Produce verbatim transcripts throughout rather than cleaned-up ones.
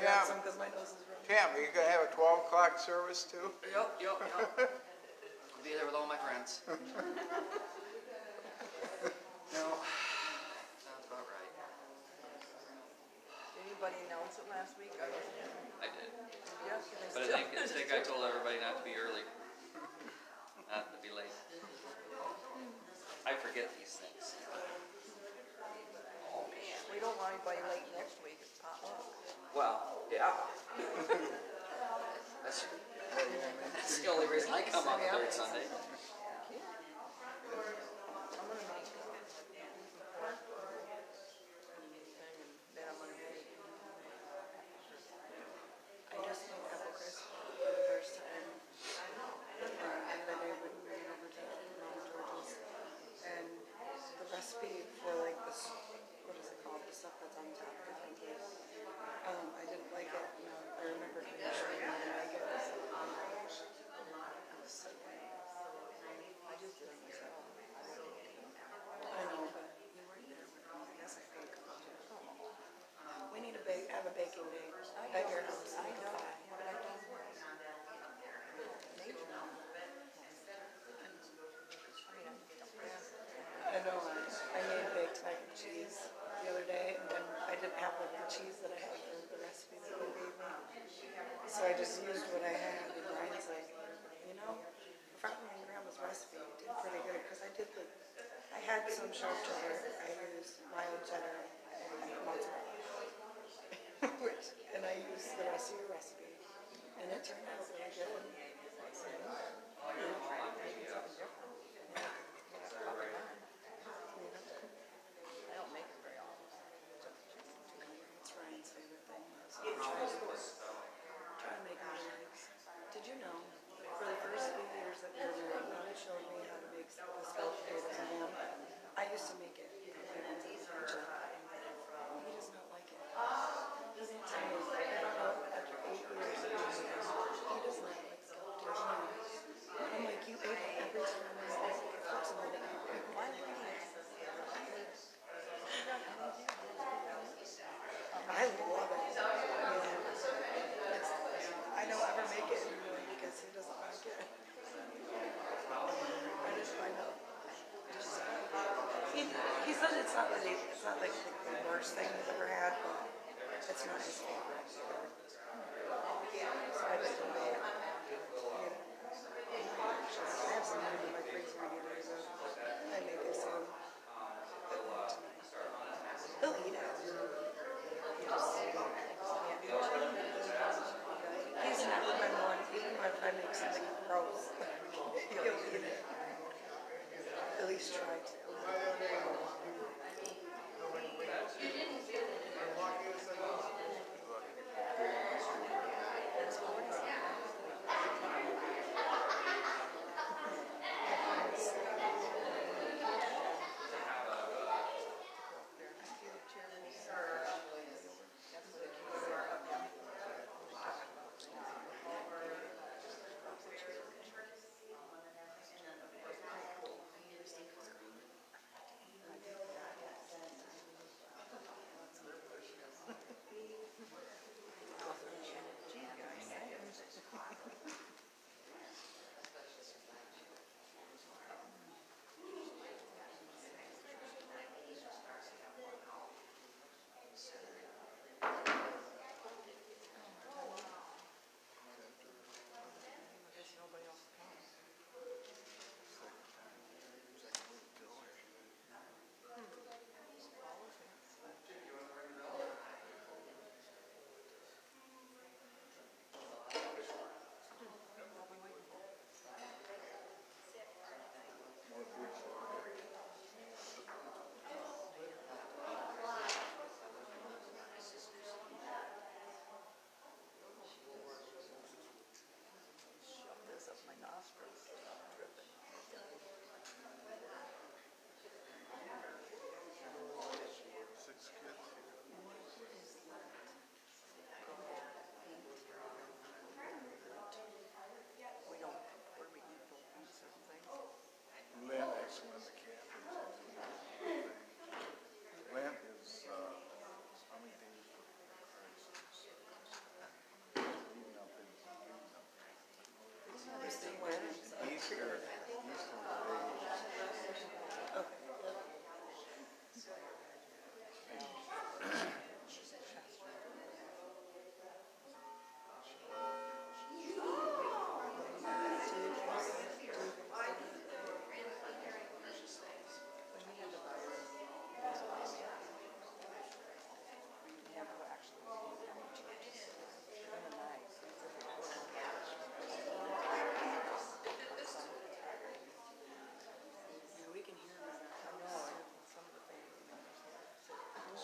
got Tim, some because my nose is running. Tim, are you gonna have a twelve o'clock service too? Yep, yep, yep. I'll be there with all my friends. No, sounds about right. Did anybody announce it last week? I wasn't here. I did. Yes, But I think, I think I told everybody not to be early. Not to be late. I forget these things. Oh man, we don't want anybody late next week. It's potluck. Well, yeah. That's, that's the only reason I come on the third Sunday. I'm gonna make pork and then I'm gonna make. I just made apple crisp for the first time. And then I went and ran over to Mom George's. And the recipe for like this, what is it called? The stuff that's on top, I think it. Um, I didn't like it. You know, I remember showing you how to make it. Um, I was so I just did it myself. I know, but you weren't there. I guess I think. We need to bake, have a baking day at your house. I know. But I don't. Maybe not. I know. I made baked mac and cheese the other day, and then I didn't have like, the cheese that I had for the recipe that you gave me. So I just used what I had, and Brian's like, you know, following Grandma's recipe did pretty good, because I did the, I had some sharp cheddar, I used mild cheddar, and mozzarella, which, and I used the rest of your recipe, and it turned out really good. So, I don't make it very often. It's Ryan's favorite thing. So try to make my legs. Did you know, for the first few years that we were married, God showed me how to make the scalloped potatoes and ham. I used to make it. He does not like it. He didn't tell me, I don't know, after eight years of using it, he does not like scalloped potatoes. I'm like, you ate it every time I was like, it flips in the day. Why would you? I love it. Yeah. It's, I don't ever make it anymore because he doesn't like it. I just find out. Just, he, he said it's not really, it's not like the worst thing he's ever had, but it's not his favorite. So I just don't know. Yeah. I have some in my freezer here, so I make it soon. He'll eat it. He just, yeah. He's never been one, even if I make something gross, he'll eat it. At least try to.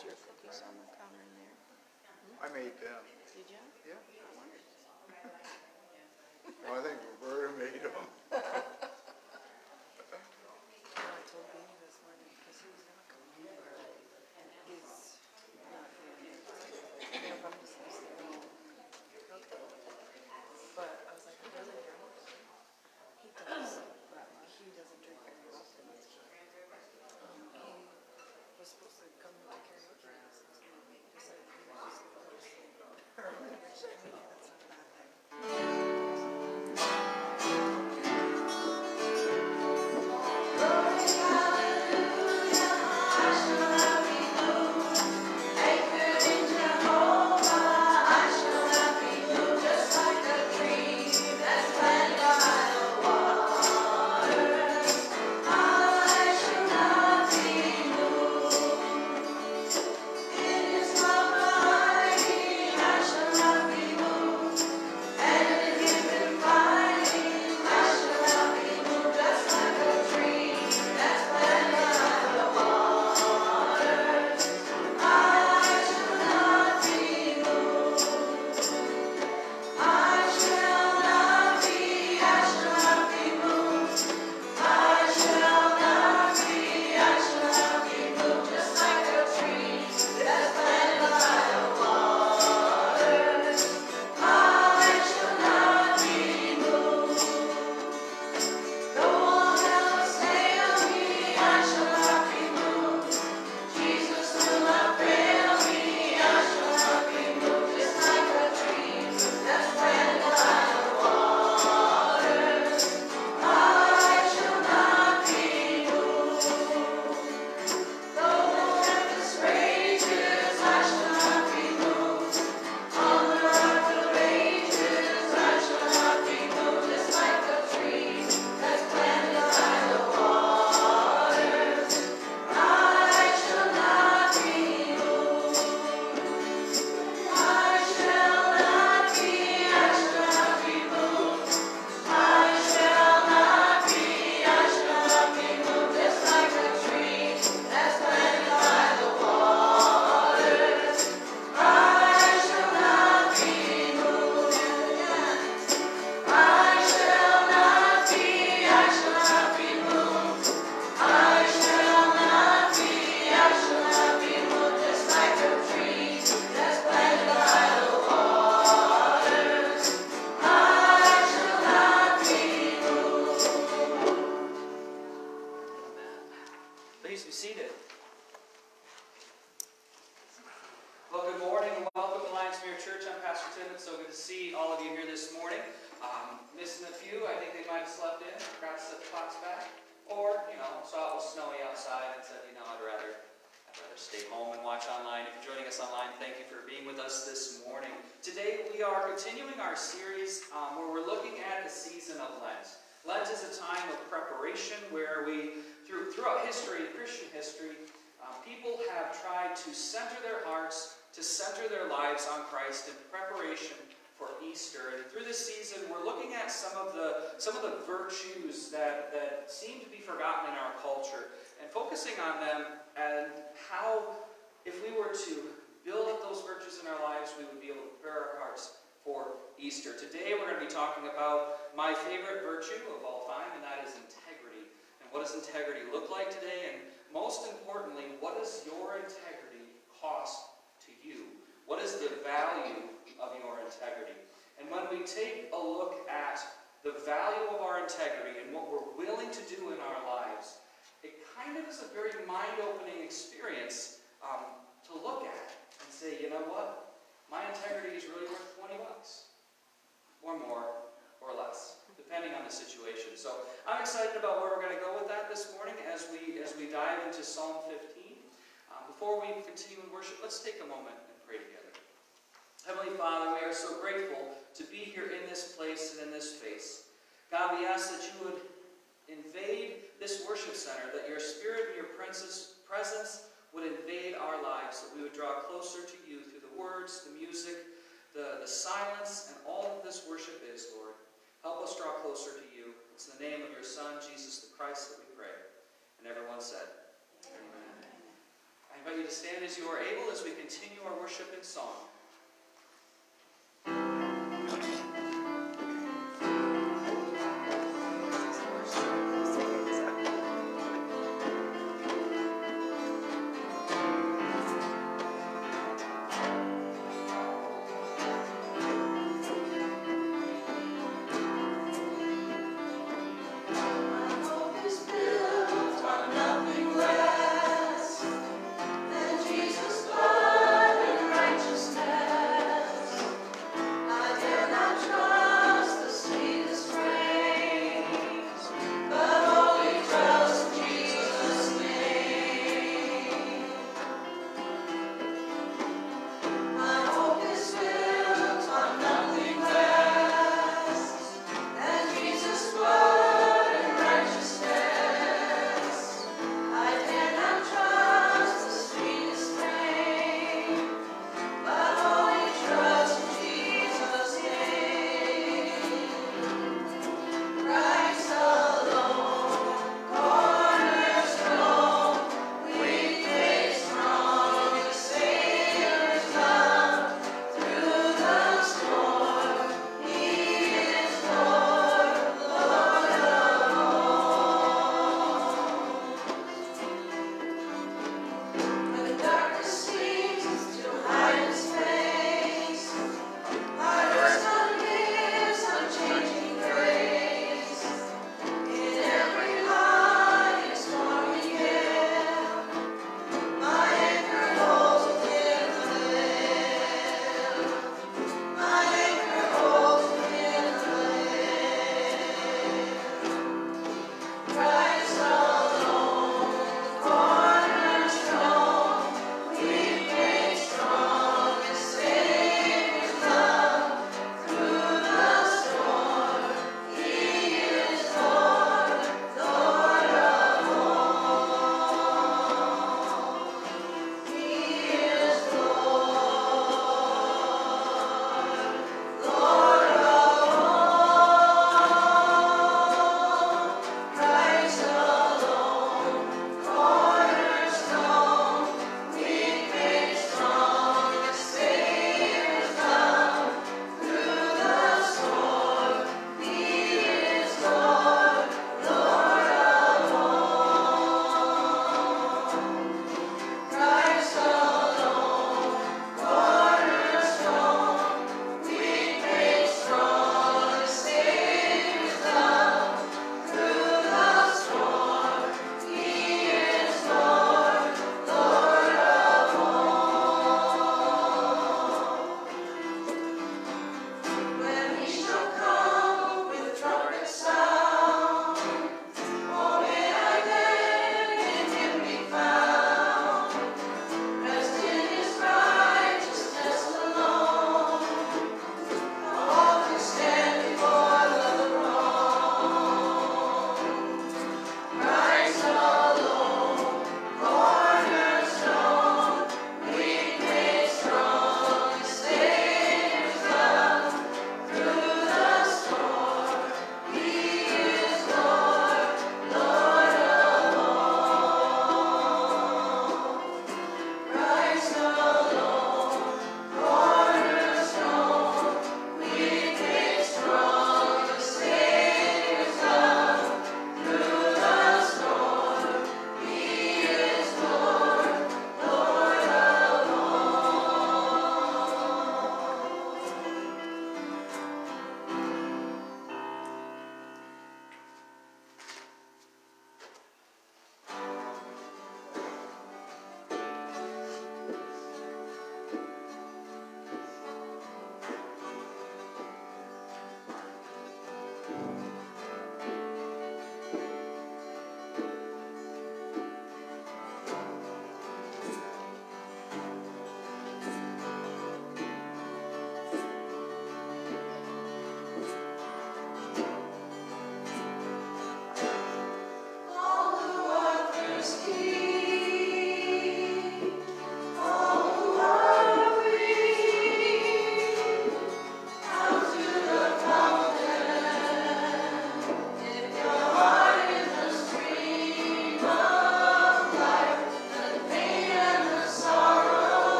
There's your cookies on the counter in there. I made them. Did you? Yeah. I wondered. No, I think Roberta made them. Oh, I told Beanie this morning because he was gonna come over. He's not here. You know, I'm just gonna stay home. Okay. But I was like, I really don't. He does. But he doesn't drink very often. Um, he was supposed to come to karaoke lessons and he decided he was just gonna go to sleep. Or whatever. That's not a bad thing. Please be seated. Well, good morning and welcome to Lyons-Muir Church. I'm Pastor Tim. It's so good to see all of you here this morning. Um, missing a few. I think they might have slept in, forgot to set the clocks back. Or, you know, saw it was snowy outside and said, you know, I'd rather, I'd rather stay home and watch online. If you're joining us online, thank you for being with us this morning. Today we are continuing our series um, where we're looking at the season of Lent. Lent is a time of preparation where we, through, throughout history, Christian history, um, people have tried to center their hearts, to center their lives on Christ in preparation for Easter. And through this season, we're looking at some of the, some of the virtues that, that seem to be forgotten in our culture and focusing on them and how, if we were to build up those virtues in our lives, we would be able to prepare our hearts for Easter. Today we're going to be talking about my favorite virtue of all time, and that is integrity. And what does integrity look like today? And most importantly, what does your integrity cost to you? What is the value of your integrity? And when we take a look at the value of our integrity and what we're willing to do in our lives, it kind of is a very mind-opening experience um, to look at and say, you know what? My integrity is really worth twenty bucks, or more, or less, depending on the situation. So I'm excited about where we're going to go with that this morning as we as we dive into Psalm fifteen. Um, before we continue in worship, let's take a moment and pray together. Heavenly Father, we are so grateful to be here in this place and in this space. God, we ask that you would invade this worship center, that your Spirit and your presence would invade our lives, that we would draw closer to you through the words, the music, the, the silence, and all that this worship is, Lord. Help us draw closer to you. It's in the name of your Son, Jesus the Christ, that we pray. And everyone said, Amen. I invite you to stand as you are able as we continue our worship in song. Jesus' blood and righteousness.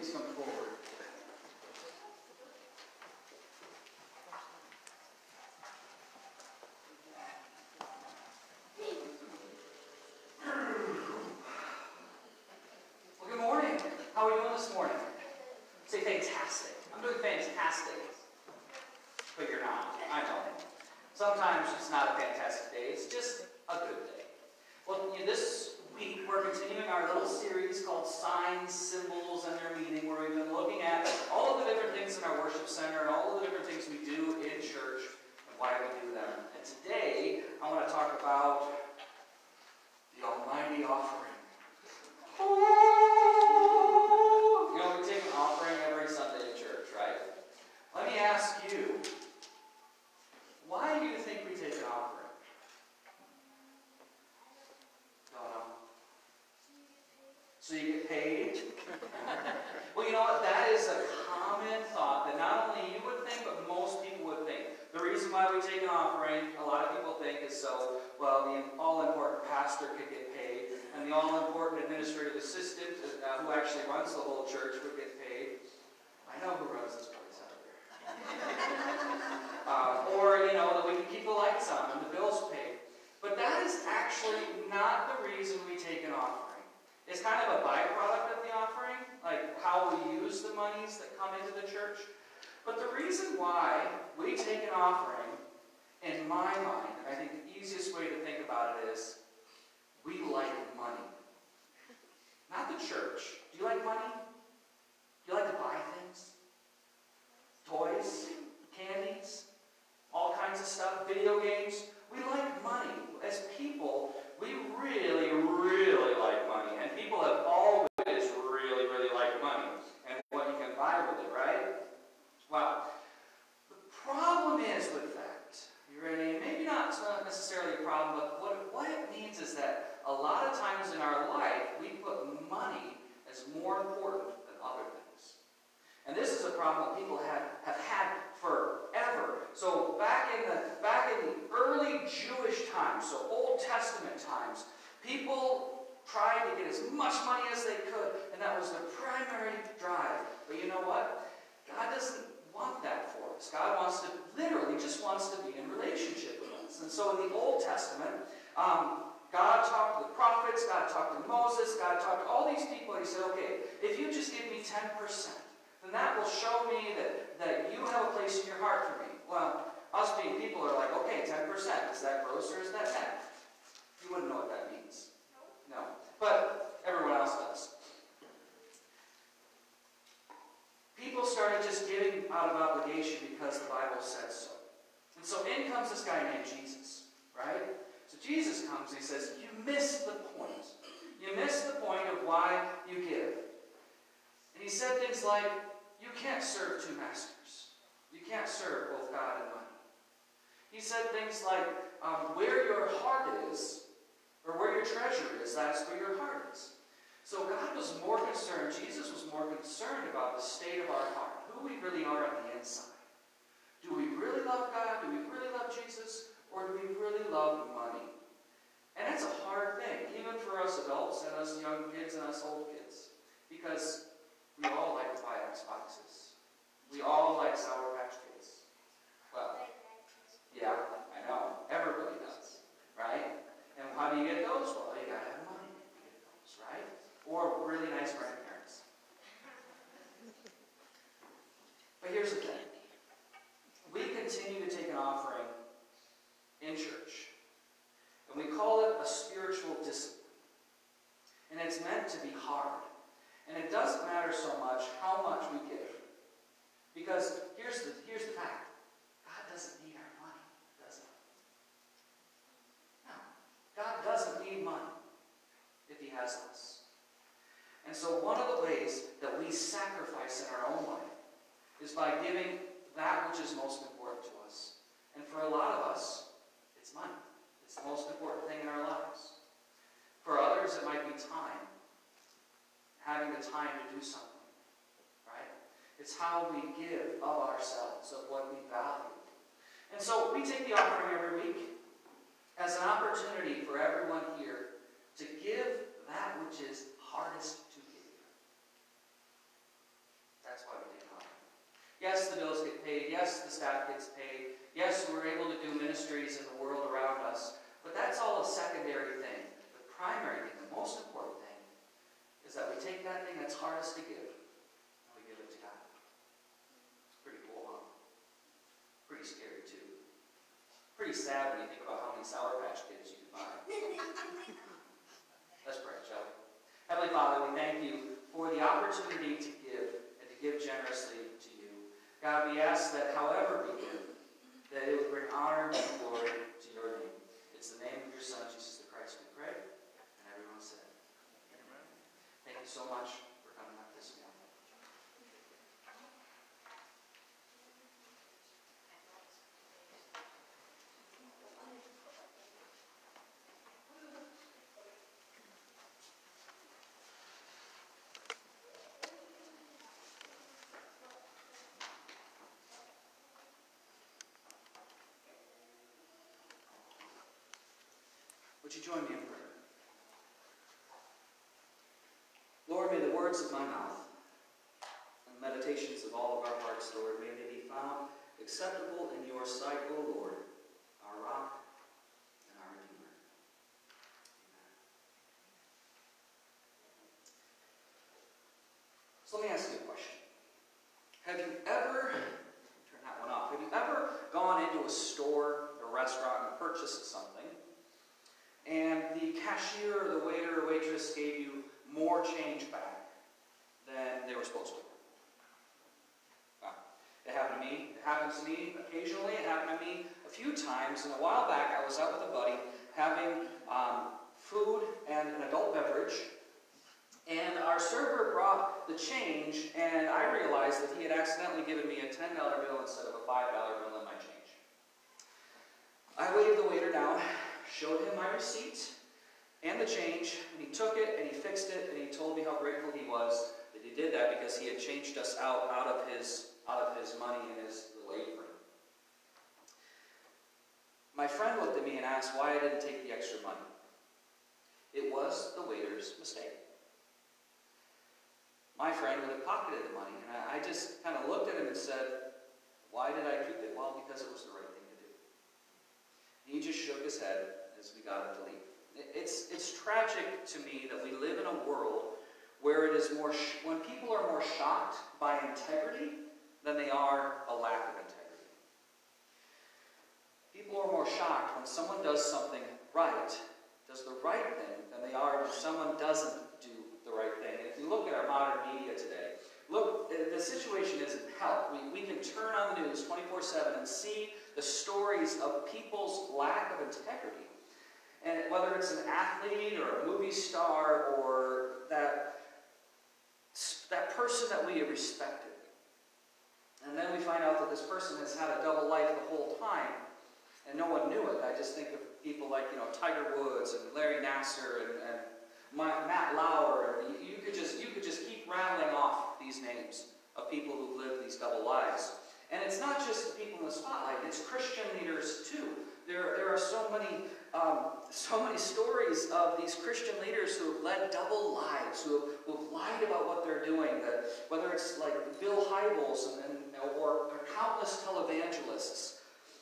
please come forward. Well, good morning. How are you doing this morning? Say fantastic. I'm doing fantastic. But you're not. I know. Sometimes it's not a fantastic day. It's just a good day. Well, you know, this week we're continuing our little series called Signs, Symbols, and Their Meaning, where we've been looking at all of the different things in our worship center and all of the different things we do in church and why we do them. And today I want to talk about the almighty offering. You know, we take an offering every Sunday in church, right? Let me ask you, why do you think we take an offering? Don't know. So you get paid? Well, you know what? That is a common thought that not only you would think, but most people would think. The reason why we take an offering, a lot of people think, is so, well, the all-important pastor could get paid, and the all-important administrative assistant uh, who actually runs the whole church would get paid. I know who runs this place out there. uh, or, you know, that we can keep the lights on and the bills paid. But that is actually not the reason we take an offering. It's kind of a byproduct of the offering, like how we use the monies that come into the church. But the reason why we take an offering, in my mind, and I think the easiest way to think about it is, we like money. Not the church. Do you like money? Do you like to buy things? Toys? Candies? All kinds of stuff? Video games? We like money. As people, we really, really like money. And people have always really, really liked money. And what you can buy with it, right? Well, the problem is with that, you ready? Maybe not, it's not necessarily a problem, but what, what it means is that a lot of times in our life, we put money as more important than other things. And this is a problem that people have, have had forever. So back in the back in the early Jewish times, so Old Testament times, people tried to get as much money as they could, and that was their primary drive. But you know what? God doesn't want that for us. God wants to, literally just wants to be in relationship with us. And so in the Old Testament, um, God talked to the prophets, God talked to Moses, God talked to all these people, and he said, okay, if you just give me ten percent, then that will show me that, that you have a place in your heart for me. Well, us being people are like, okay, ten percent, is that gross or is that net? You wouldn't know what that means. No. But everyone else does. People started just giving out of obligation because the Bible said so. And so in comes this guy named Jesus, right? So Jesus comes and he says, you missed the point. You missed the point of why you give. And he said things like, you can't serve two masters. You can't serve both God and money. He said things like, um, where your heart is, or where your treasure is, that's where your heart is. So God was more concerned, Jesus was more concerned about the state of our heart, who we really are on the inside. Do we really love God? Do we really love Jesus? Or do we really love money? And it's a hard thing, even for us adults and us young kids and us old kids. Because we all like to buy Xboxes. We all like Sour Patch Kids. Well, yeah, I know. Everybody does. Right? And how do you get those? Well, you gotta have money to get those, right? Or really nice grandparents. But here's the thing. We continue to take an offering in church. And we call it a spiritual discipline. And it's meant to be hard. And it doesn't matter so much how much we give. Because here's the, here's the fact. God doesn't need our money, does he? No. God doesn't need money if he has us. And so one of the ways that we sacrifice in our own life is by giving that which is most important to us. And for a lot of us, it's money. It's the most important thing in our lives. For others, it might be time. Having the time to do something. Right? It's how we give of ourselves, of what we value. And so we take the offering every week as an opportunity for everyone here to give that which is hardest to give. staff gets paid. Yes, we're able to do ministries in the world around us, but that's all a secondary thing. The primary thing, the most important thing, is that we take that thing that's hardest to give, and we give it to God. It's pretty cool, huh? Pretty scary, too. Pretty sad when you think about how many Sour Patch Kids you can buy. Let's pray, shall we? Heavenly Father, we thank you for the opportunity to give and to give generously to you. God, we ask that however we give, that it would bring honor and glory to your name. It's the name of your Son, Jesus the Christ, we pray. And everyone said, amen. Thank you so much for coming up this morning. Would you join me in prayer? Lord, may the words of my mouth and meditations of all of our hearts, Lord, may they be found acceptable in your sight, O Lord, our rock and our Redeemer. Amen. So let me ask you a question. Have you ever, turn that one off, have you ever gone into a store, a restaurant, and purchased something, and the cashier or the waiter or waitress gave you more change back than they were supposed to? Wow. It happened to me. It happens to me occasionally. It happened to me a few times. And a while back, I was out with a buddy having um, food and an adult beverage. And our server brought the change, and I realized that he had accidentally given me a ten dollar bill instead of a five dollar bill in my change. I waved the waiter down, showed him my receipt and the change, and he took it and he fixed it, and he told me how grateful he was that he did that because he had changed us out out of his out of his money in his little apron. My friend looked at me and asked why I didn't take the extra money. It was the waiter's mistake. My friend would have pocketed the money, and I, I just kind of looked at him and said, why did I keep it? Well, because it was the right thing to do. He just shook his head as we got him to leave. It's, it's tragic to me that we live in a world where it is more, sh when people are more shocked by integrity than they are a lack of integrity. People are more shocked when someone does something right, does the right thing, than they are when someone doesn't do the right thing. And if you look at our modern media today, look, the situation isn't help. We, we can turn on the news twenty-four seven and see the stories of people's lack of integrity. And whether it's an athlete or a movie star or that, that person that we have respected. And then we find out that this person has had a double life the whole time, and no one knew it. I just think of people like, you know, Tiger Woods and Larry Nassar and, and Matt Lauer. You, you could just you could just keep rattling off these names of people who live these double lives. And it's not just the people in the spotlight; it's Christian leaders too. There, there are so many, um, so many stories of these Christian leaders who have led double lives, who have, who have lied about what they're doing. That whether it's like Bill Hybels and, and or, or countless televangelists.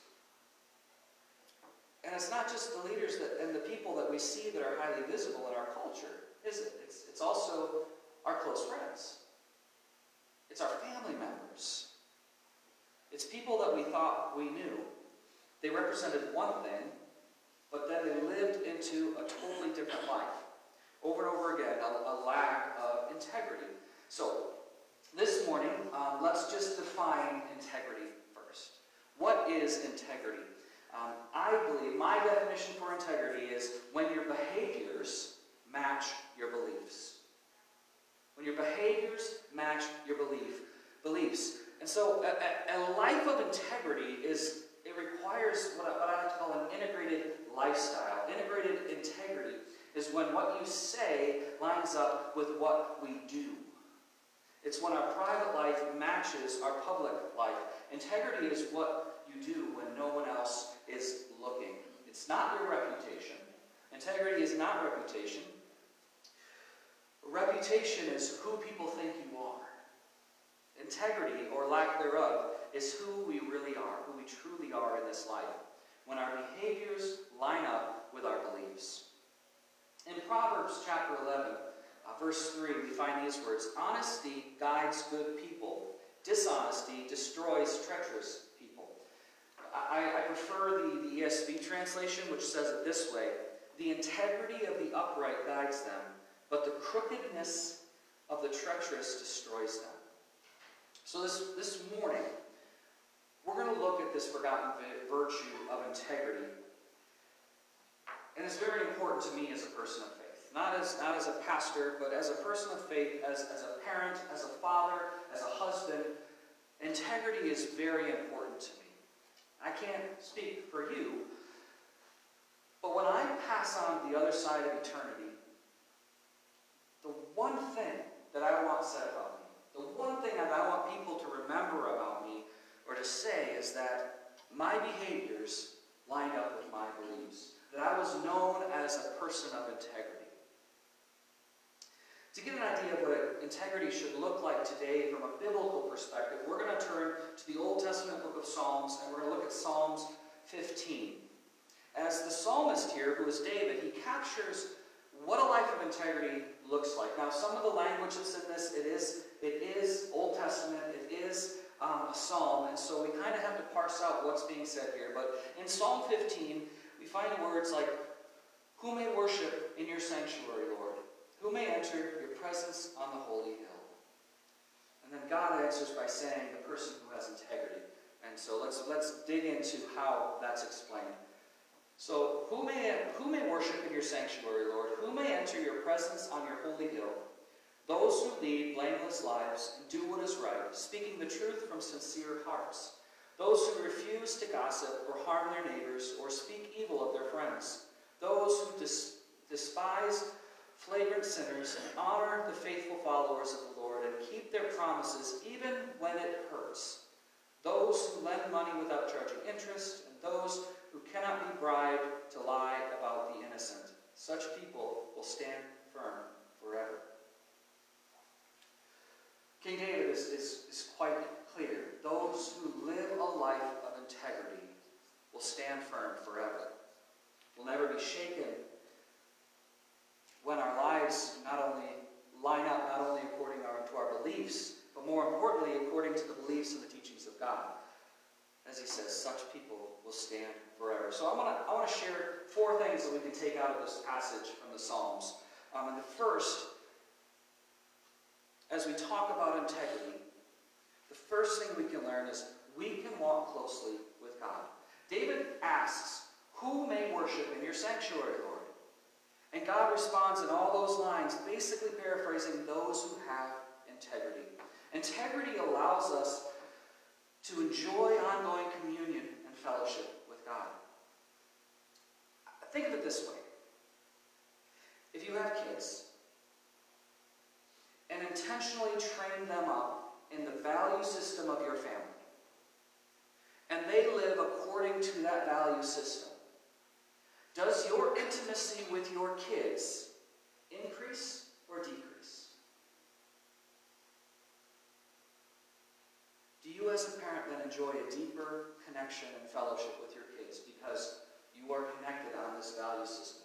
And it's not just the leaders that, and the people that we see that are highly visible in our culture, is it? It's, it's also our close friends. It's our family members. It's people that we thought we knew. They represented one thing, but then they lived into a totally different life. Over and over again, a, a lack of integrity. So, this morning, um, let's just define integrity first. What is integrity? Um, I believe my definition for integrity is when your behaviors match your beliefs. When your behaviors match your belief, beliefs. And so a, a, a life of integrity is, it requires what I, what I like to call an integrated lifestyle. Integrated integrity is when what you say lines up with what we do. It's when our private life matches our public life. Integrity is what you do when no one else is looking. It's not your reputation. Integrity is not reputation. Reputation is who people think you are. Integrity, or lack thereof, is who we really are, who we truly are in this life, when our behaviors line up with our beliefs. In Proverbs chapter eleven, uh, verse three, we find these words, "Honesty guides good people. Dishonesty destroys treacherous people." I, I prefer the, the E S V translation, which says it this way, "The integrity of the upright guides them, but the crookedness of the treacherous destroys them." So this, this morning, we're going to look at this forgotten virtue of integrity. And it's very important to me as a person of faith. Not as, not as a pastor, but as a person of faith, as, as a parent, as a father, as a husband. Integrity is very important to me. I can't speak for you, but when I pass on to the other side of eternity, the one thing that I want said about me, the one thing that I want people to remember about me or to say is that my behaviors lined up with my beliefs, that I was known as a person of integrity. To get an idea of what integrity should look like today from a biblical perspective, we're going to turn to the Old Testament book of Psalms, and we're going to look at Psalms fifteen. As the psalmist here, who is David, he captures what a life of integrity looks like. Now, some of the language that's in this, it is, it is Old Testament, it is um, a psalm, and so we kind of have to parse out what's being said here. But in Psalm fifteen, we find words like, "Who may worship in your sanctuary, Lord? Who may enter your presence on the holy hill?" And then God answers by saying, the person who has integrity. And so let's, let's dig into how that's explained. So, who may, who may worship in your sanctuary, Lord? Who may enter your presence on your holy hill? Those who lead blameless lives and do what is right, speaking the truth from sincere hearts. Those who refuse to gossip or harm their neighbors or speak evil of their friends. Those who dis despise flagrant sinners and honor the faithful followers of the Lord and keep their promises even when it hurts. Those who lend money without charging interest, and those who cannot be bribed to lie about the innocent. Such people will stand firm forever. King David is, is, is quite clear. Those who live a life of integrity will stand firm forever. Will never be shaken when our lives not only line up, not only according our, to our beliefs, but more importantly, according to the beliefs and the teachings of God. As he says, such people will stand forever. So I want to I want to share four things that we can take out of this passage from the Psalms. Um, and the first, as we talk about integrity, the first thing we can learn is we can walk closely with God. David asks, "Who may worship in your sanctuary, Lord?" And God responds in all those lines, basically paraphrasing, those who have integrity. Integrity allows us to enjoy ongoing communion and fellowship with God. Think of it this way. If you have kids and intentionally train them up in the value system of your family, and they live according to that value system, does your intimacy with your kids increase or decrease? Do you as a parent then enjoy a deeper connection and fellowship with your kids because you are connected on this value system?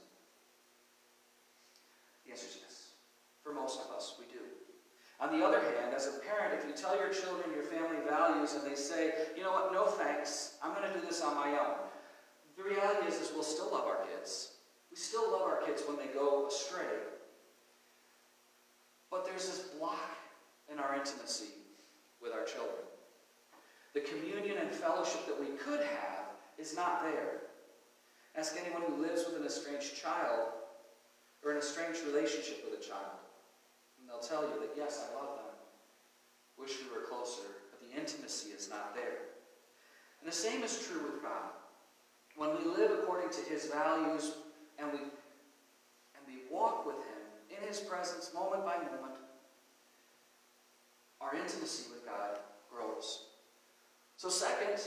The answer is yes. For most of us, we do. On the other hand, as a parent, if you tell your children your family values and they say, "You know what, no thanks, I'm going to do this on my own," the reality is, is we'll still love our kids. We still love our kids when they go astray. But there's this block in our intimacy with our children. The communion and fellowship that we could have is not there. Ask anyone who lives with an estranged child or an estranged relationship with a child, and they'll tell you that, yes, I love them. Wish we were closer, but the intimacy is not there. And the same is true with God. When we live according to his values and we, and we walk with him in his presence moment by moment, our intimacy with God grows. So second,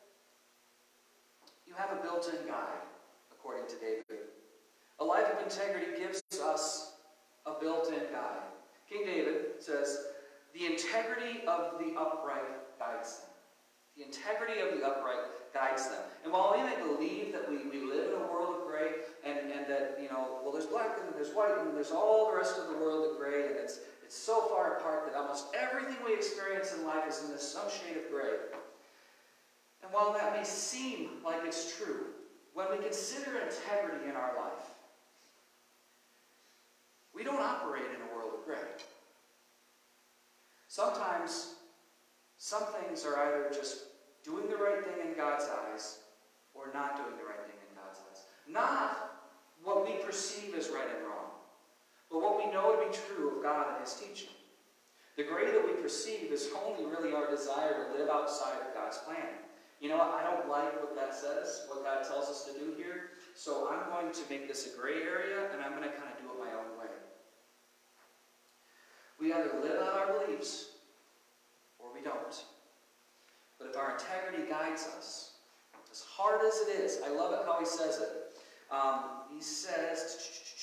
you have a built-in guide, according to David. A life of integrity gives us a built-in guide. King David says, "The integrity of the upright guides them." The integrity of the upright guides them. And while we may believe that we, we live in a world of gray, and, and that, you know, well, there's black and there's white and there's all the rest of the world of gray, and it's, it's so far apart that almost everything we experience in life is in this some shade of gray. And while that may seem like it's true, when we consider integrity in our life, we don't operate in a world of gray. Sometimes, some things are either just doing the right thing in God's eyes or not doing the right thing in God's eyes. Not what we perceive as right and wrong, but what we know to be true of God and His teaching. The gray that we perceive is only really our desire to live outside of God's plan. You know what? I don't like what that says, what God tells us to do here, so I'm going to make this a gray area, and I'm going to kind of do it my own way. We either live out our beliefs or we don't. But if our integrity guides us, as hard as it is, I love it how he says it. Um, he says,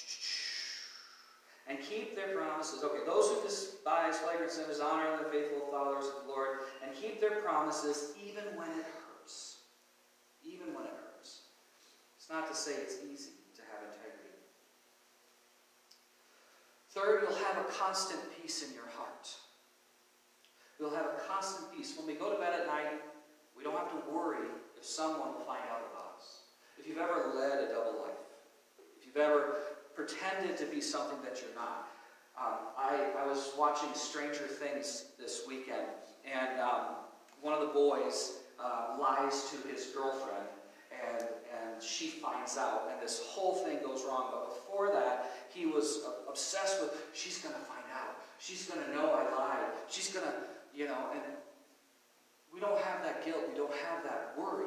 and keep their promises. Okay, those who despise flagrant sinners honor the faithful followers of the Lord, and keep their promises even when it hurts. Even when it hurts. It's not to say it's easy to have integrity. Third, you'll have a constant peace in your heart. You'll have a constant peace. When we go to bed at night, we don't have to worry if someone will find out about us. If you've ever led a double life, if you've ever pretended to be something that you're not. Um, I, I was watching Stranger Things this weekend, and um, one of the boys uh, lies to his girlfriend, and, and she finds out, and this whole thing goes wrong. But before that, he was uh, obsessed with, she's going to find out. She's going to know I lied. She's going to, you know, and we don't have that guilt. We don't have that worry.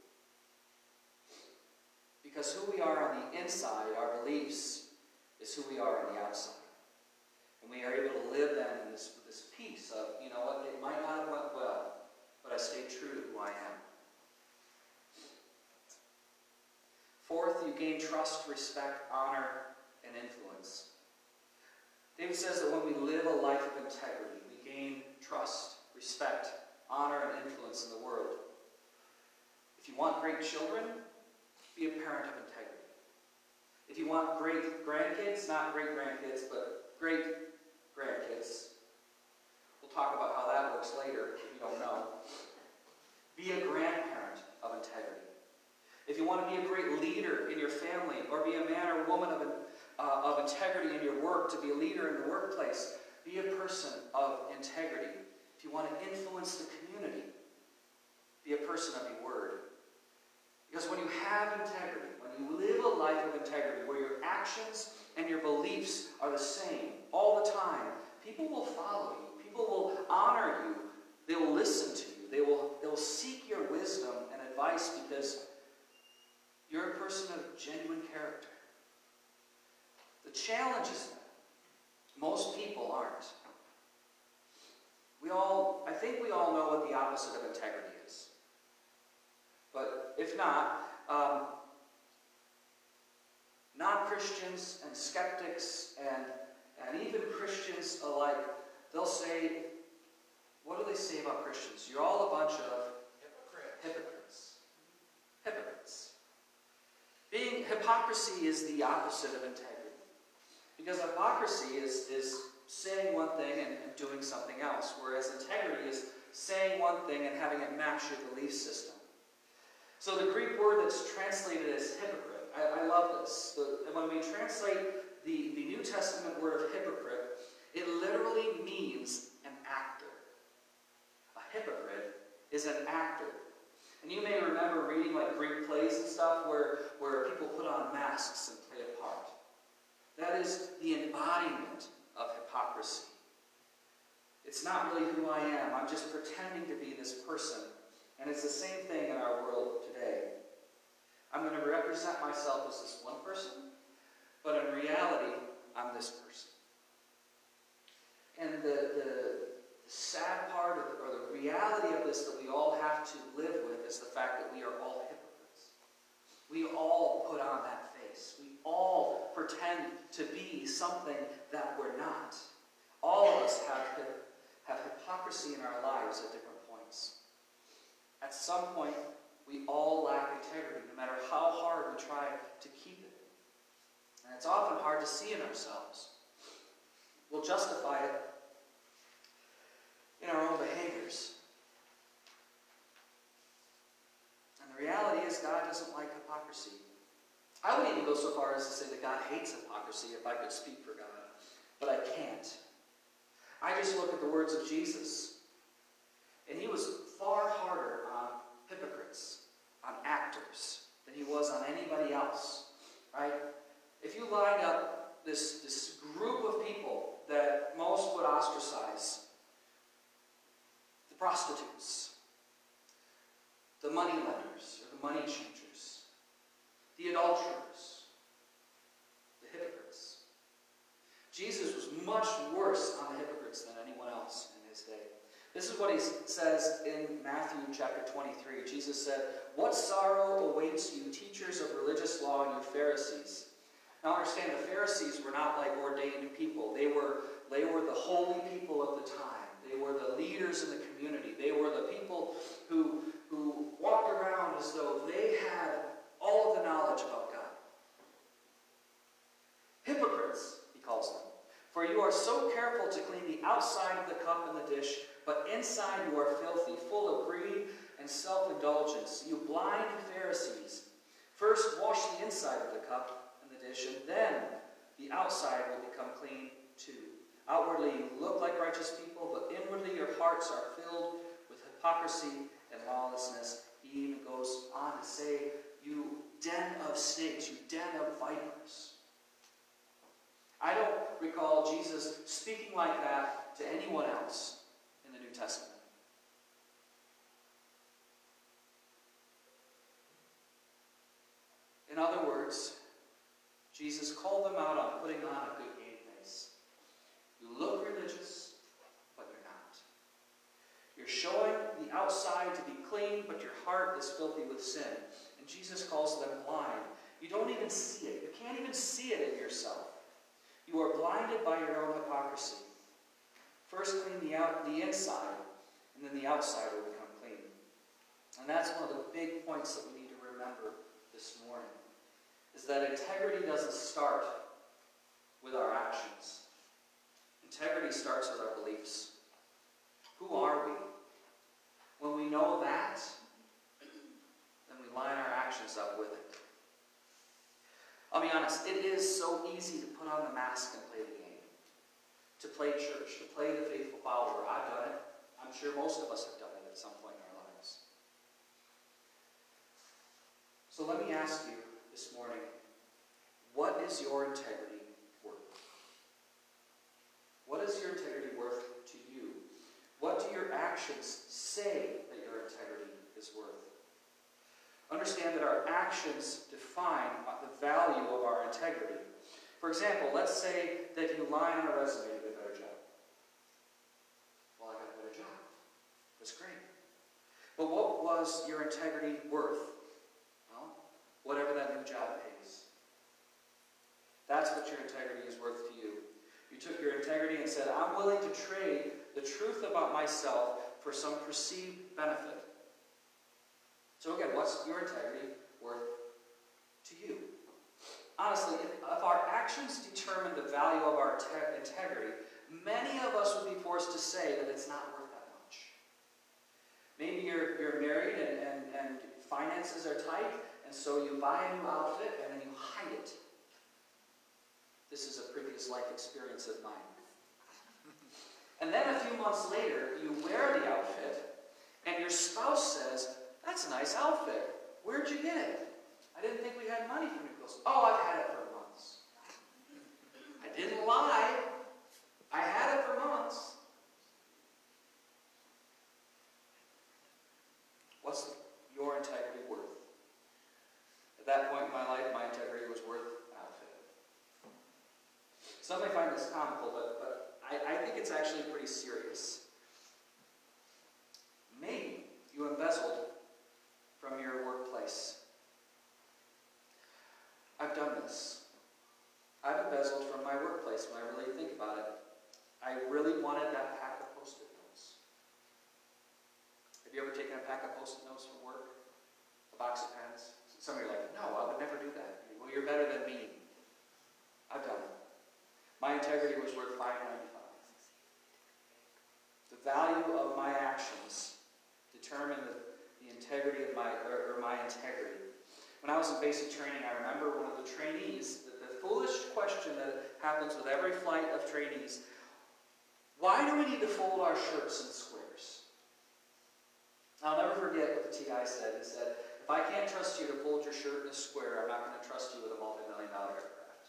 Because who we are on the inside, our beliefs, is who we are on the outside. And we are able to live then in this, this peace of, you know what, it might not have went well, but I stayed true to who I am. Fourth, you gain trust, respect, honor, and influence. David says that when we live a life of integrity, we gain trust, respect, honor, and influence in the world. If you want great children, be a parent of integrity. If you want great grandkids, not great grandkids, but great grandkids, we'll talk about how that works later if you don't know. Be a grandparent of integrity. If you want to be a great leader in your family, or be a man or woman of, uh, of integrity in your work, to be a leader in the workplace, be a person of integrity. If you want to influence the community, be a person of your word. Because when you have integrity, when you live a life of integrity, where your actions and your beliefs are the same all the time, people will follow you. People will honor you. They will listen to you. They will, they will seek your wisdom and advice because you're a person of genuine character. The challenge is that most people aren't. We all, I think we all know what the opposite of integrity is. But if not, um, non-Christians and skeptics and, and even Christians alike, they'll say, what do they say about Christians? You're all a bunch of hypocrites. Hypocrites. Hypocrites. Being, hypocrisy is the opposite of integrity. Because hypocrisy is, is saying one thing and, and doing something else, whereas integrity is saying one thing and having it match your belief system. So the Greek word that's translated as hypocrite, I, I love this. The, and when we translate the, the New Testament word of hypocrite, it literally means an actor. A hypocrite is an actor. And you may remember reading like Greek plays and stuff where, where people put on masks and play a part. That is the embodiment of hypocrisy. It's not really who I am. I'm just pretending to be this person. And it's the same thing in our world today. I'm going to represent myself as this one person, but in reality, I'm this person. And the, the sad part, of, or the reality of this that we all have to live with, is the fact that we are all hypocrites. We all put on that face. We all pretend to be something that we're not. All of us have, have hypocrisy in our lives at different points. At some point, we all lack integrity, no matter how hard we try to keep it. And it's often hard to see in ourselves. We'll justify it in our own behaviors. And the reality is God doesn't like hypocrisy. I would even go so far as to say that God hates hypocrisy if I could speak for God. But I can't. I just look at the words of Jesus. And he was far harder on hypocrites, on actors, than he was on anybody else. Right? If you lined up this, this group of people that most would ostracize, the prostitutes, the money lenders, or the money changers, the adulterers, the hypocrites. Jesus was much worse on the hypocrites than anyone else in his day. This is what he says in Matthew chapter twenty-three. Jesus said, "What sorrow awaits you, teachers of religious law, and you Pharisees." Now understand, the Pharisees were not like ordained people. They were, they were the holy people of the time. They were the leaders in the community. They were the people who, who walked around as though they had all of the knowledge about God. Hypocrites, he calls them. For you are so careful to clean the outside of the cup and the dish, but inside you are filthy, full of greed and self-indulgence. You blind Pharisees. First wash the inside of the cup and the dish, and then the outside will become clean too. Outwardly you look like righteous people, but inwardly your hearts are filled with hypocrisy and lawlessness. He even goes on to say, you den of snakes, you den of vipers. I don't recall Jesus speaking like that to anyone else in the New Testament. In other words, Jesus called them out on putting on a good game face. You look religious, but you're not. You're showing the outside to be clean, but your heart is filthy with sin. And Jesus calls them blind. You don't even see it. You can't even see it in yourself. You are blinded by your own hypocrisy. First clean the, out, the inside, and then the outside will become clean. And that's one of the big points that we need to remember this morning, is that integrity doesn't start with our actions. Integrity starts with our beliefs. Who are we? When we know that, then we line our actions up with it. I'll be honest, it is so easy to put on the mask and play the game. To play church, to play the faithful follower. I've done it. I'm sure most of us have done it at some point in our lives. So let me ask you this morning, what is your integrity worth? What is your integrity worth to you? What do your actions say that your integrity is worth? Understand that our actions define the value of our integrity. For example, let's say that you lie on a resume to get a better job. Well, I got a better job. That's great. But what was your integrity worth? Well, whatever that new job pays. That's what your integrity is worth to you. You took your integrity and said, I'm willing to trade the truth about myself for some perceived benefit. So again, what's your integrity worth to you? Honestly, if, if our actions determine the value of our te- integrity, many of us would be forced to say that it's not worth that much. Maybe you're, you're married and, and, and finances are tight, and so you buy a new outfit and then you hide it. This is a previous life experience of mine. And then a few months later, you wear the outfit, and your spouse says, that's a nice outfit. Where'd you get it? I didn't think we had money for new clothes. Oh, I've had it for months. I didn't lie. I had it for months. What's your integrity worth? At that point in my life, my integrity was worth an outfit. Some may find this comical, but, but I, I think it's actually pretty serious. Maybe you embezzled from your workplace. I've done this. I've embezzled from my workplace when I really think about it. I really wanted that pack of Post-it notes. I Have you ever taken a pack of Post-it notes from work? A box of pens? Some of you are like, no, I would never do that. Well, you're better than me. I've done it. My integrity was worth five dollars and ninety-five cents. The value of my actions determine the, the integrity of my, or, or my integrity. When I was in basic training, I remember one of the trainees, the, the foolish question that happens with every flight of trainees, why do we need to fold our shirts in squares? I'll never forget what the T I said. He said, if I can't trust you to fold your shirt in a square, I'm not going to trust you with a multi-million dollar aircraft.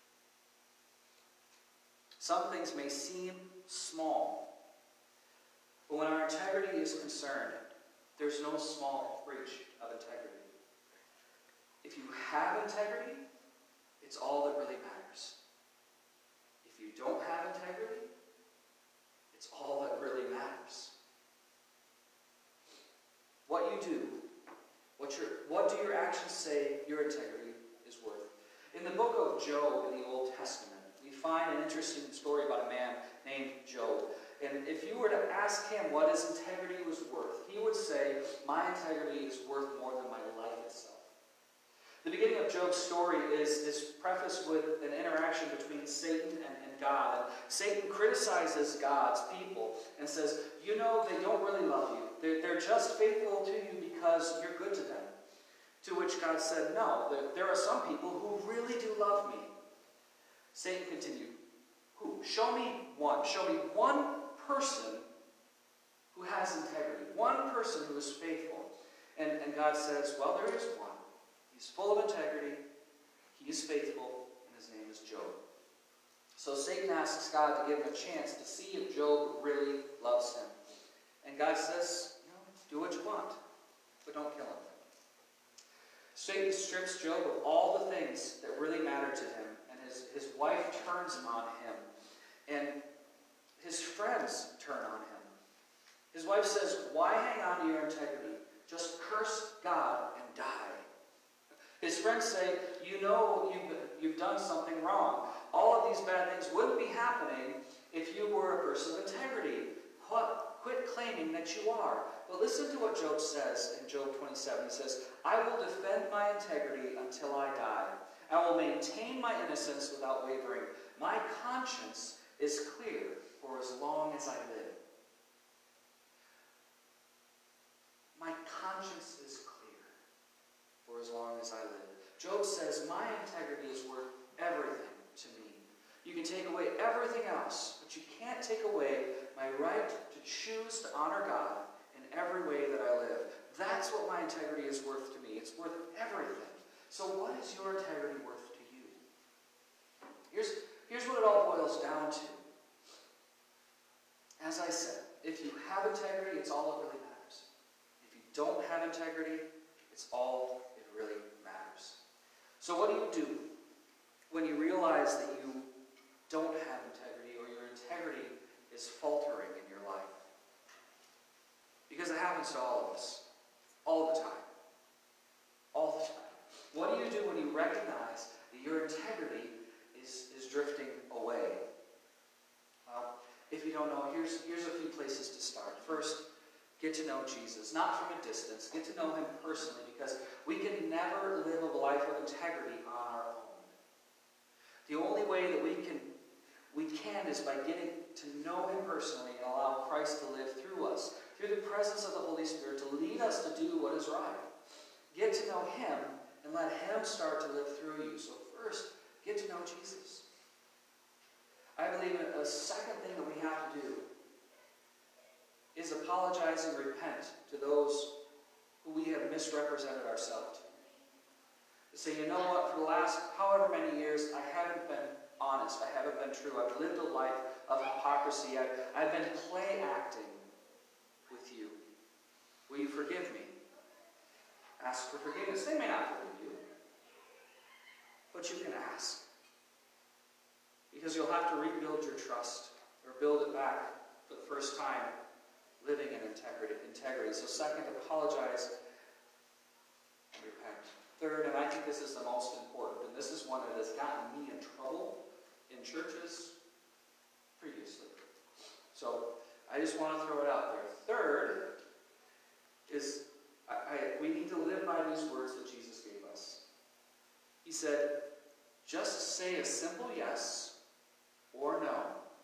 Some things may seem small, but when our integrity is concerned, there's no small breach of integrity. If you have integrity, it's all that really matters. If you don't have integrity, it's all that really matters. What you do, what, your, what do your actions say your integrity is worth? In the book of Job in the Old Testament, we find an interesting story about a man named Job. And if you were to ask him what his integrity was worth, he would say, my integrity is worth more than my life itself. The beginning of Job's story is, is prefaced with an interaction between Satan and, and God. And Satan criticizes God's people and says, you know, they don't really love you. They're, they're just faithful to you because you're good to them. To which God said, no, there, there are some people who really do love me. Satan continued, who? Show me one. Show me one person who has integrity. One person who is faithful. And, and God says, well, there is one. He's full of integrity, he is faithful, and his name is Job. So Satan asks God to give him a chance to see if Job really loves him. And God says, you know, do what you want, but don't kill him. Satan strips Job of all the things that really matter to him, and his, his wife turns on him, and his friends turn on him. His wife says, why hang on to your integrity? Just curse God and die. His friends say, you know you've, you've done something wrong. All of these bad things wouldn't be happening if you were a person of integrity. Quit claiming that you are. But listen to what Job says in Job twenty-seven. He says, I will defend my integrity until I die. I will maintain my innocence without wavering. My conscience is clear for as long as I live. My conscience is clear for as long as I live. Job says, my integrity is worth everything to me. You can take away everything else, but you can't take away my right to choose to honor God in every way that I live. That's what my integrity is worth to me. It's worth everything. So what is your integrity worth to you? Here's, here's what it all boils down to. As I said, if you have integrity, it's all that really matters. If you don't have integrity, it's all it really matters. So what do you do when you realize that you don't have integrity, or your integrity is faltering in your life? Because it happens to all of us. All the time. All the time. What do you do when you recognize that your integrity is, is drifting away? Well, if you don't know, here's, here's a few places to start. First, get to know Jesus. Not from a distance. Get to know him personally, because we can never live a life of integrity on our own. The only way that we can, we can is by getting to know him personally and allow Christ to live through us, through the presence of the Holy Spirit, to lead us to do what is right. Get to know him and let him start to live through you. So first, get to know Jesus. I believe a second thing that we have to do is apologize and repent to those who we have misrepresented ourselves to. To say, you know what, for the last however many years, I haven't been honest. I haven't been true. I've lived a life of hypocrisy. I've, I've been play acting with you. Will you forgive me? Ask for forgiveness. They may not forgive you, but you can ask. Because you'll have to rebuild your trust, or build it back for the first time, living in integrity. integrity. So second, apologize and repent. Third, and I think this is the most important, and this is one that has gotten me in trouble in churches previously. So I just want to throw it out there. Third because I, I, we need to live by these words that Jesus gave us. He said, just say a simple yes or no.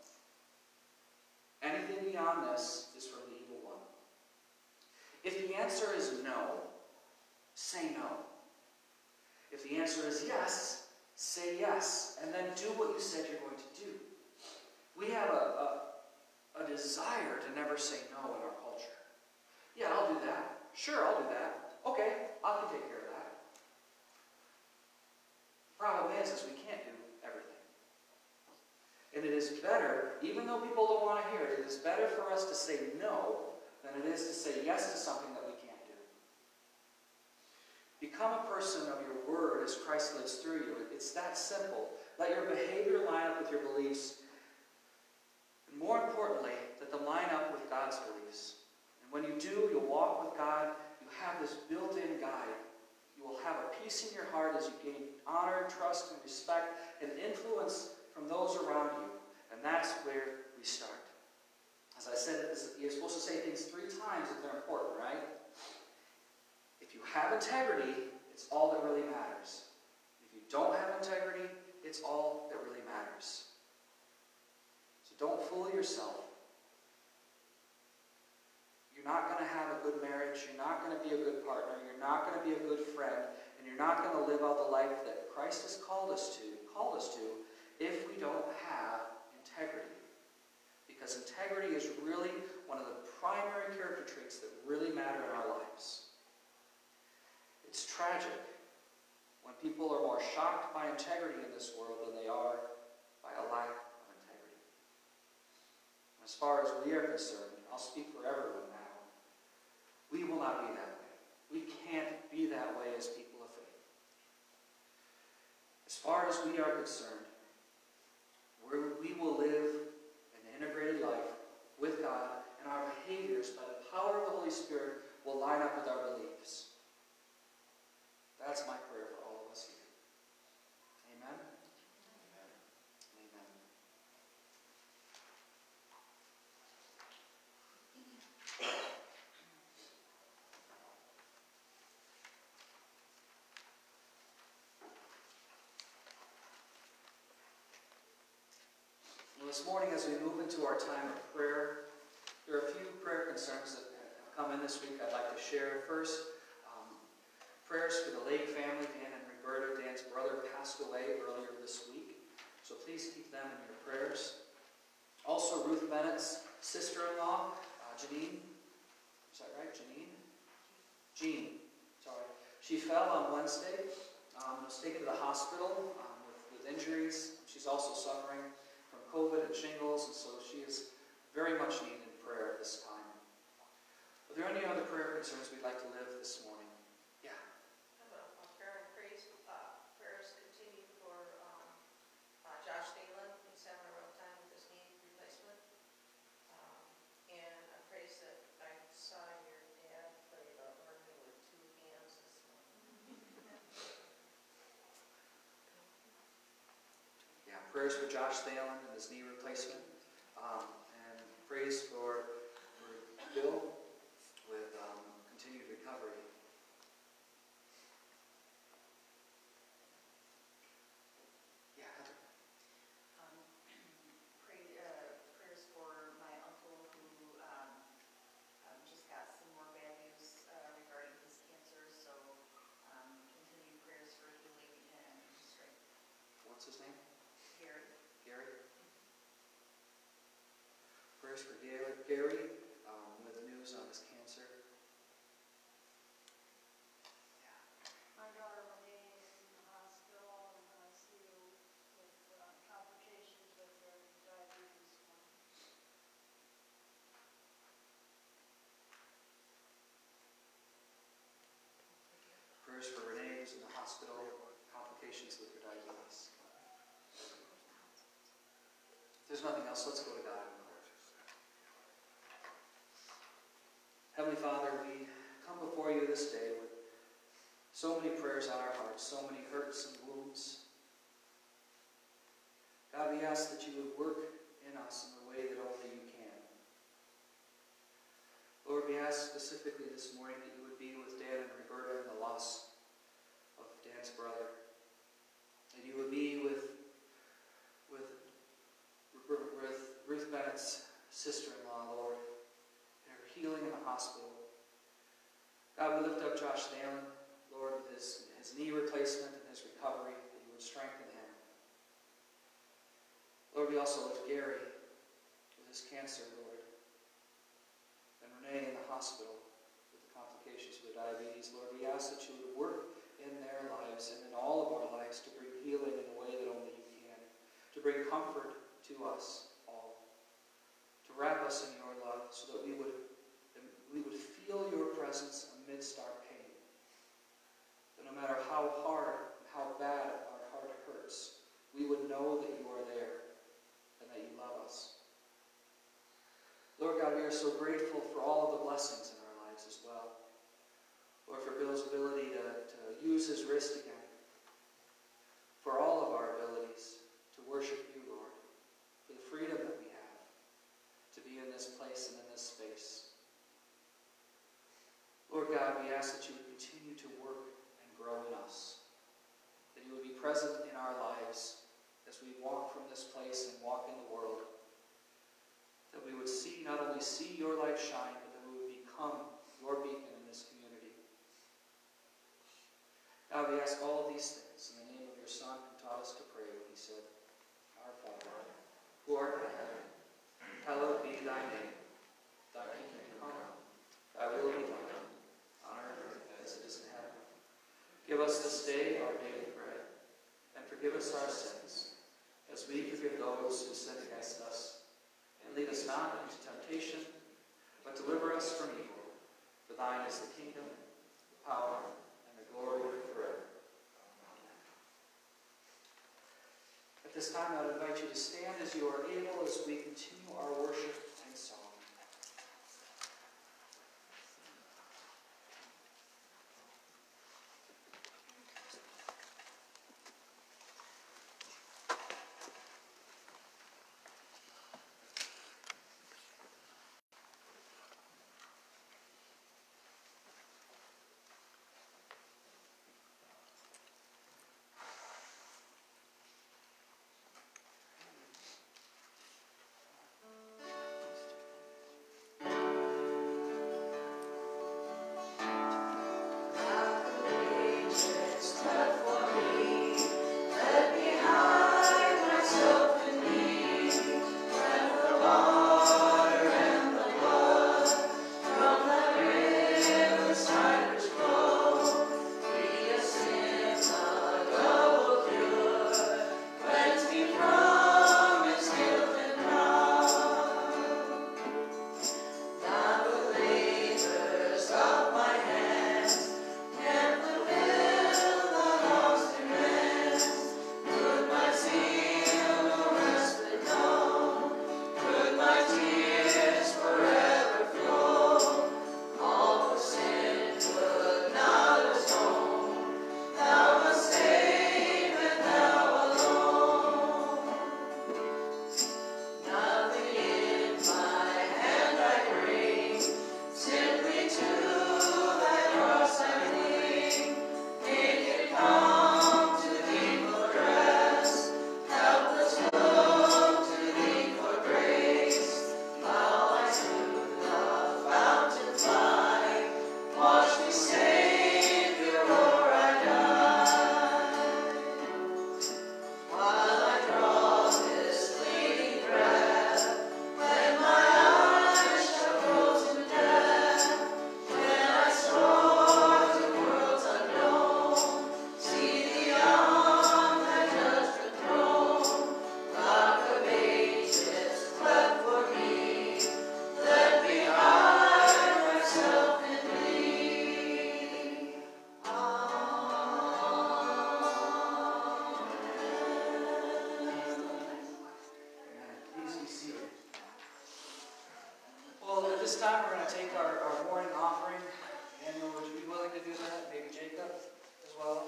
Anything beyond this is from the evil one. If the answer is no, say no. If the answer is yes, say yes, and then do what you said you're going to do. We have a, a, a desire to never say no in our culture. Yeah, I'll do that. Sure, I'll do that. Okay, I can take care of that. The problem is, is we can't do everything. And it is better, even though people don't want to hear it, it is better for us to say no than it is to say yes to something that we can't do. Become a person of your word as Christ lives through you. It's that simple. Let your behavior line up with your beliefs. And more importantly, that they line up with God's beliefs. And when you do, you'll walk with God. You have this built-in guide. You will have a peace in your heart as you gain honor, trust, and respect, and influence from those around you. And that's where we start. As I said, you're supposed to say things three times if they're important, right? If you have integrity, it's all that really matters. If you don't have integrity, it's all that really matters. So don't fool yourself. You're not going to have a good marriage. You're not going to be a good partner. You're not going to be a good friend. And you're not going to live out the life that Christ has called us to, called us to, if we don't have integrity. Because integrity is really one of the primary character traits that really matter in our lives. It's tragic when people are more shocked by integrity in this world than they are by a lack of integrity. As far as we are concerned, I'll speak for everyone now, we will not be that way. We can't be that way as people of faith. As far as we are concerned, we're, we will live an integrated life with God, and our behaviors, by the power of the Holy Spirit, will line up with our beliefs. That's my prayer for all of us here. Amen? Amen. Amen. Well, this morning, as we move into our time of prayer, there are a few prayer concerns that have come in this week I'd like to share. First, um, prayers for the Lake family. Dan and Roberta, Dan's brother, passed away earlier this week, so please keep them in your prayers. Also, Ruth Bennett's sister-in-law, uh, Janine, is that right, Janine? Jean, sorry. She fell on Wednesday, um, was taken to the hospital um, with, with injuries. She's also suffering from COVID and shingles, and so she is very much needed in prayer at this time. Are there any other prayer concerns we'd like to live this morning? Yeah. I have a, a prayer and praise. Uh, prayers continue for um, uh, Josh Dalen. He's having a rough time with his knee replacement. Um, and I praise that I saw your dad play the organ with two hands this morning. Yeah, prayers for Josh Thalen and his knee replacement. Um, and praise for, for Bill with um, continued recovery. Yeah, Heather. Um, pray, uh, prayers for my uncle who um, um, just got some more bad news uh, regarding his cancer, so um, continued prayers for healing and strength. What's his name? Gary. Gary. Prayers for Gary, Gary um, with news on his cancer. Yeah. My daughter Renee is in the hospital in the I C U with uh, complications with her diabetes. Prayers for Renee, who's in the hospital, complications with her diabetes. If there's nothing else, let's go to God in prayer. Heavenly Father, we come before you this day with so many prayers on our hearts, so many hurts and wounds. God, we ask that you would work in us in the way that only you can. Lord, we ask specifically this morning that we also lift Gary with his cancer, Lord, and Renee in the hospital with the complications of their diabetes. Lord, we ask that you would work in their lives and in all of our lives to bring healing in a way that only you can, to bring comfort to us all, to wrap us in your love so that we would, we would feel your presence amidst our pain. That no matter how hard and how bad our heart hurts, we would know that you are there and that you love us. Lord God, we are so grateful for all of the blessings in our lives as well. Lord, for Bill's ability to, to use his wrist again. For all of our abilities to worship you, Lord. For the freedom that we have to be in this place and in this space. Lord God, we ask that you would continue to work and grow in us. That you would be present in our lives as we walk from this place and walk in the world. That we would see, not only see your light shine, but that we would become your beacon in this community. God, we ask all of these things in the name of your Son who taught us to pray when he said, Our Father, who art in heaven, hallowed be thy name. Thy kingdom come, thy will be done, on earth as it is in heaven. Give us this day our daily bread, and forgive us our sins, as we forgive those who sin against us. And lead us not into temptation, but deliver us from evil. For thine is the kingdom, the power, and the glory forever. At this time, I would invite you to stand as you are able as we continue our worship and song. This time we're going to take our, our morning offering. Daniel, would you be willing to do that? Maybe Jacob as well?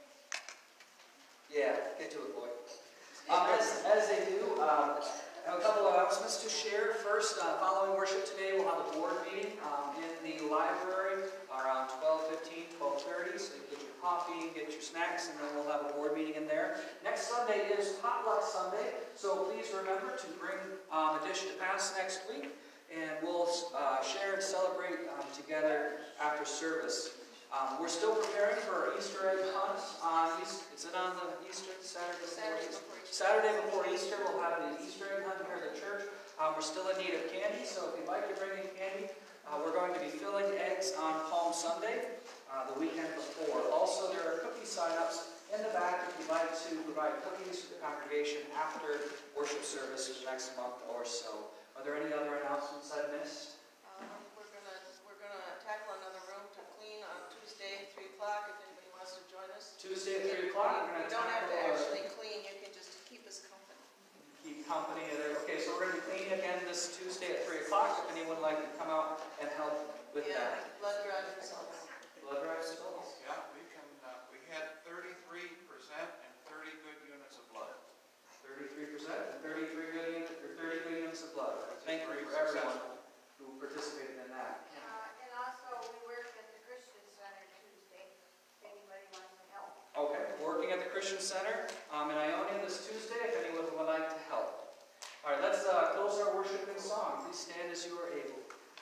Yeah, get to it, boy. Um, as, as they do, um, I have a couple of announcements to share. First, uh, following worship today, we'll have a board meeting um, in the library around twelve fifteen, twelve thirty. So you get your coffee, get your snacks, and then we'll have a board meeting in there. Next Sunday is Potluck Sunday, so please remember to bring um, a dish to pass next week. And we'll uh, share and celebrate um, together after service. Um, we're still preparing for our Easter egg hunt on Easter. Is it on the Easter Saturday? Saturday before Easter. Saturday before Easter, we'll have the Easter egg hunt here at the church. Um, we're still in need of candy, so if you'd like to bring in candy, uh, we're going to be filling eggs on Palm Sunday, uh, the weekend before. Also, there are cookie sign-ups in the back if you'd like to provide cookies to the congregation after worship service for the next month or so. Are there any other announcements I've missed? Um, we're gonna, we're gonna tackle another room to clean on Tuesday at three o'clock, if anybody wants to join us. Tuesday at three o'clock, we're going You to don't have to tackle, uh, actually clean, you can just keep us company. keep company there. Okay, so we're going to be cleaning again this Tuesday at three o'clock. If anyone would like to come out and help with Yeah, that. blood drive results. Blood drive results. Yeah, we can, uh, we had thirty-three percent and thirty good units of blood. thirty-three percent and thirty-three good units, or thirty good units of blood. Thank you Very for everyone successful. who participated in that. Uh, and also, we work at the Christian Center Tuesday, if anybody wants to help. Okay, working at the Christian Center um, in Ionia this Tuesday, if anyone would like to help. All right, let's uh, close our worship in song. Please stand as you are able.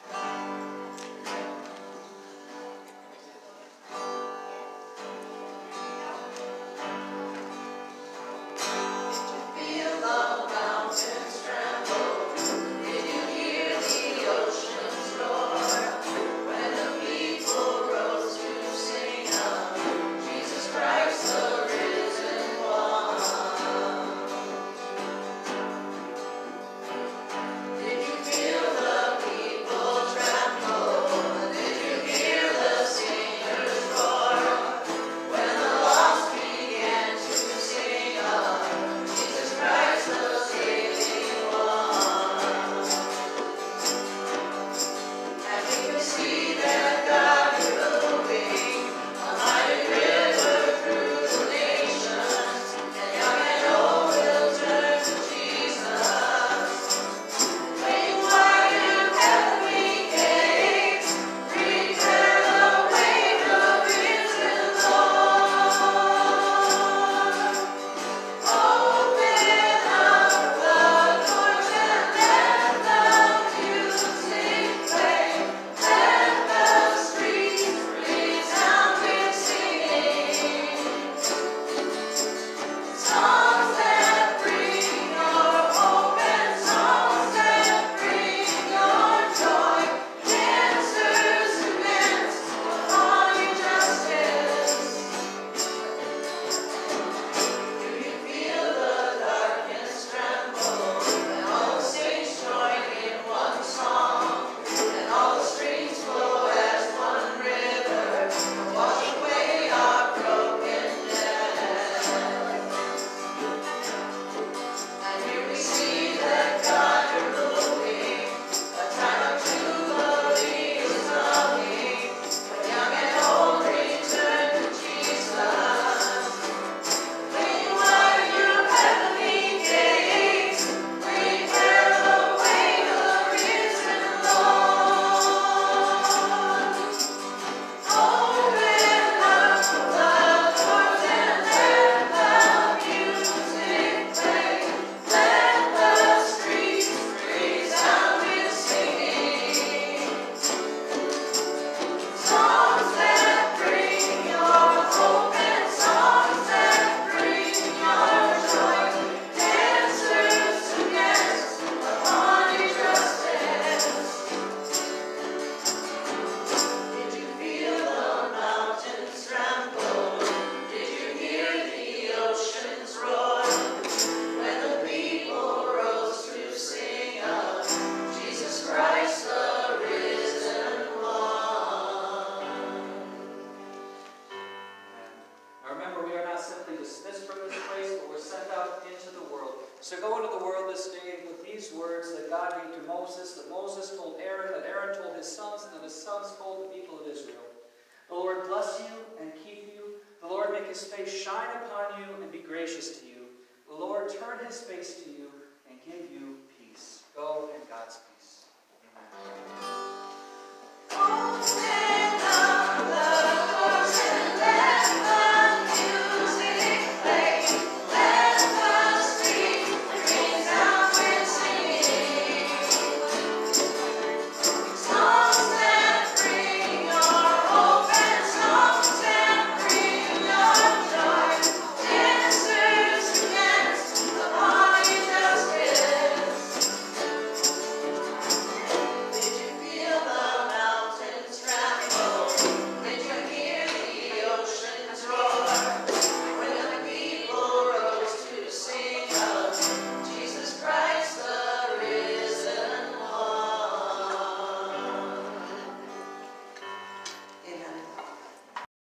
So go into the world this day with these words that God gave to Moses, that Moses told Aaron, that Aaron told his sons, and that his sons told the people of Israel. The Lord bless you and keep you. The Lord make his face shine upon you and be gracious to you. The Lord turn his face to you and give you peace. Go in God's peace.